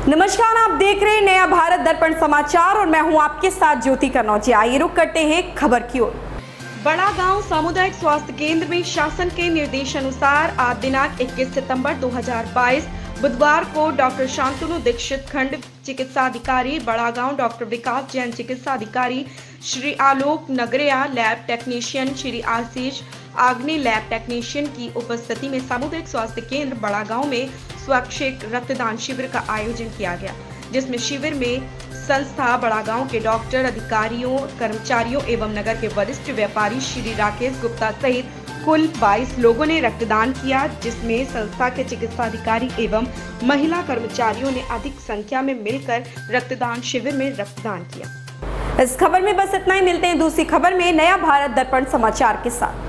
नमस्कार, आप देख रहे हैं नया भारत दर्पण समाचार और मैं हूं आपके साथ ज्योति कनौजी। आइए रुक करते हैं खबर की ओर। बड़ा गांव सामुदायिक स्वास्थ्य केंद्र में शासन के निर्देशानुसार आज दिनांक 21 सितंबर 2022 बुधवार को डॉक्टर शांतनु दीक्षित खंड चिकित्सा अधिकारी बड़ा गांव, डॉक्टर विकास जैन चिकित्सा अधिकारी, Shri Alok Nagaria lab technician, Shri Ashish Agne lab technician की उपस्थिति में सामुदायिक स्वास्थ्य केंद्र बड़ा गांव में स्वैच्छिक रक्तदान शिविर का आयोजन किया गया, जिसमें शिविर में संस्था बड़ा गांव के डॉक्टर, अधिकारियों, कर्मचारियों एवं नगर के वरिष्ठ व्यापारी श्री राकेश गुप्ता सहित कुल 22 लोगों ने रक्तदान किया, जिसमें संस्था के चिकित्सा अधिकारी एवं महिला कर्मचारियों ने अधिक संख्या में मिलकर रक्तदान शिविर में रक्तदान किया। इस खबर में बस इतना ही। मिलते हैं दूसरी खबर में नया भारत दर्पण समाचार के साथ।